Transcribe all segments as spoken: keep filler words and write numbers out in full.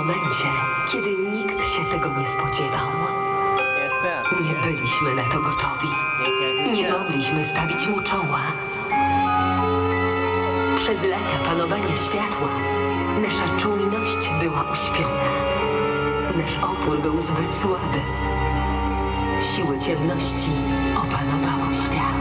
momencie, kiedy nikt się tego nie spodziewał. Nie byliśmy na to gotowi. Nie mogliśmy stawić mu czoła. Przez lata panowania światła nasza czujność była uśpiona. Nasz opór był zbyt słaby. Siły ciemności opanowały świat.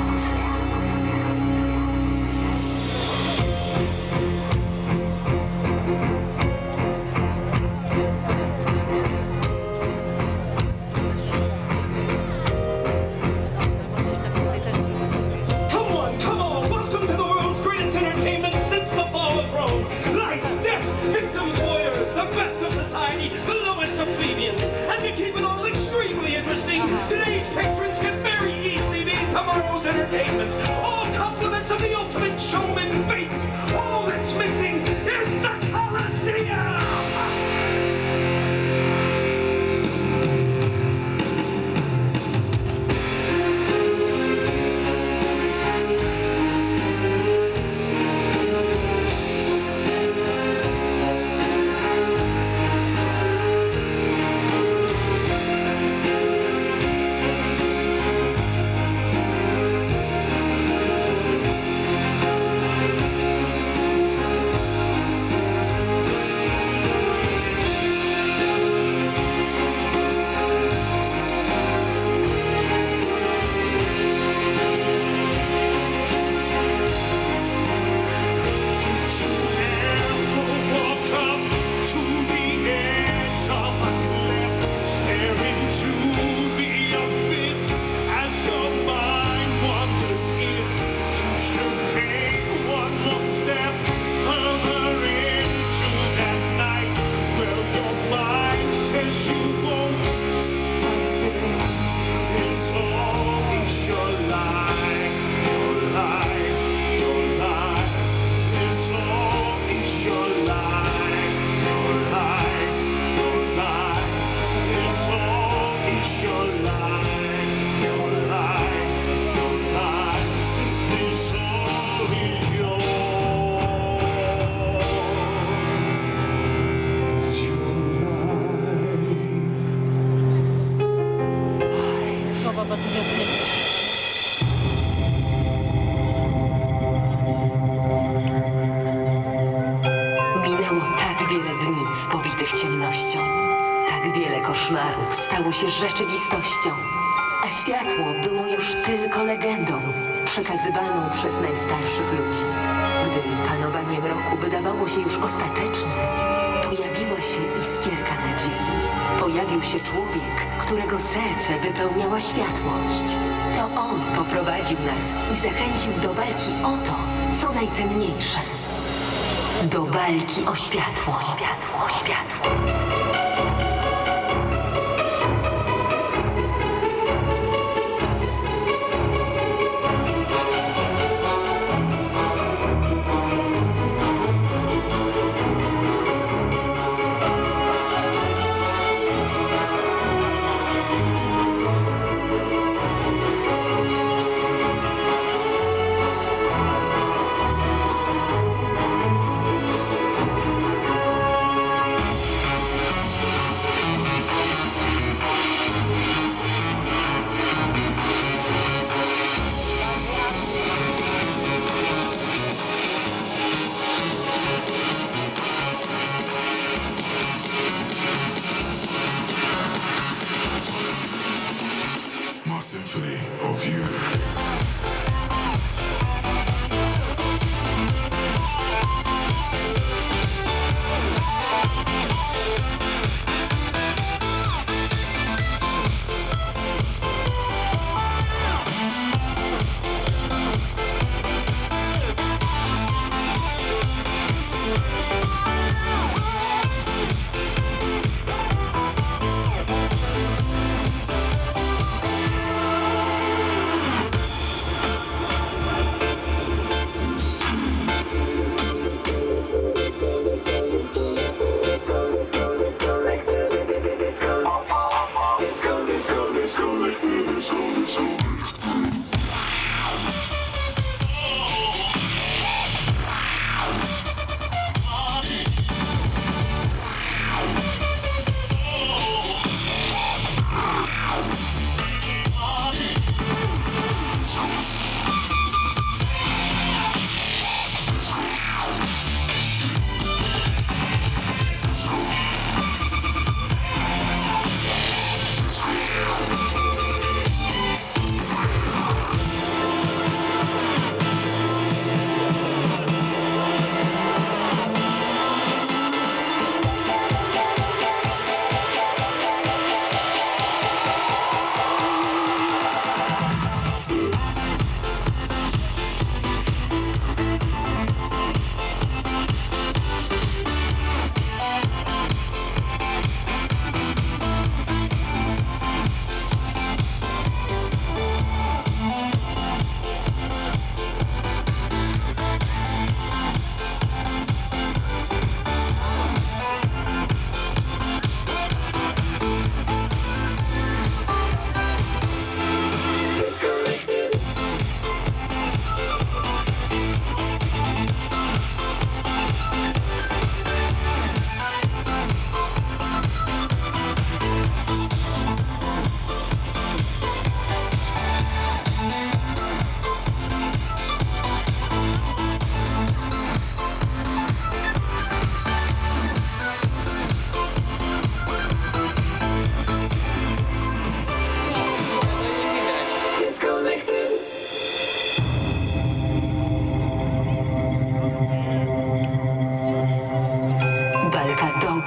Today's patrons can very easily be tomorrow's entertainment. All compliments of the ultimate showman fate. All that's missing is the Colosseum! Koszmarów stało się rzeczywistością, a światło było już tylko legendą przekazywaną przez najstarszych ludzi. Gdy panowanie mroku wydawało się już ostateczne, pojawiła się iskierka nadziei. Pojawił się człowiek, którego serce wypełniała światłość. To on poprowadził nas i zachęcił do walki o to, co najcenniejsze. Do walki o światło. Światło, o światło. Symphony of you.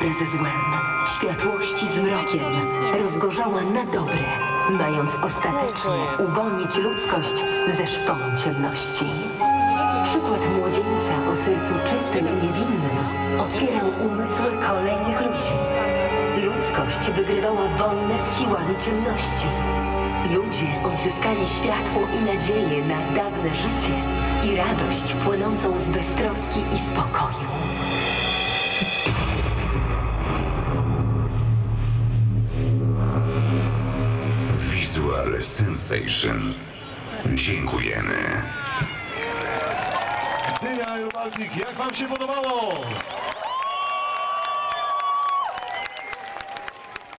dobra ze złem, światłości z mrokiem, rozgorzała na dobre, mając ostatecznie uwolnić ludzkość ze szponu ciemności. Przykład młodzieńca o sercu czystym i niewinnym otwierał umysły kolejnych ludzi. Ludzkość wygrywała wojnę z siłami ciemności. Ludzie odzyskali światło i nadzieję na dawne życie i radość płynącą z beztroski i spokoju. Visual Sensation. Dziękujemy. Gdynia Aerobaltic, jak wam się podobało?